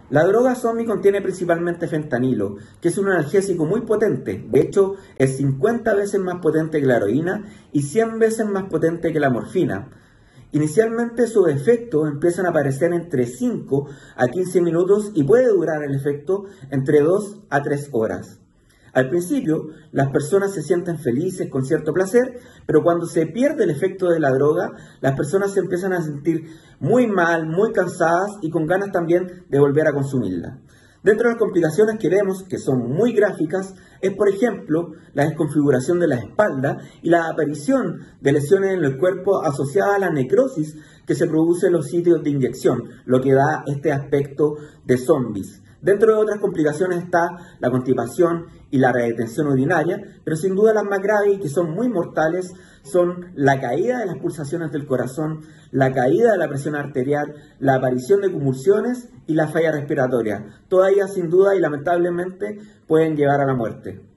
La droga zombie contiene principalmente fentanilo, que es un analgésico muy potente. De hecho, es 50 veces más potente que la heroína y 100 veces más potente que la morfina. Inicialmente sus efectos empiezan a aparecer entre 5 a 15 minutos y puede durar el efecto entre 2 a 3 horas. Al principio, las personas se sienten felices con cierto placer, pero cuando se pierde el efecto de la droga, las personas se empiezan a sentir muy mal, muy cansadas y con ganas también de volver a consumirla. Dentro de las complicaciones que vemos, que son muy gráficas, es por ejemplo la desconfiguración de la espalda y la aparición de lesiones en el cuerpo asociadas a la necrosis que se produce en los sitios de inyección, lo que da este aspecto de zombies. Dentro de otras complicaciones está la constipación y la retención urinaria, pero sin duda las más graves y que son muy mortales son la caída de las pulsaciones del corazón, la caída de la presión arterial, la aparición de convulsiones y la falla respiratoria. Todas ellas sin duda y lamentablemente pueden llevar a la muerte.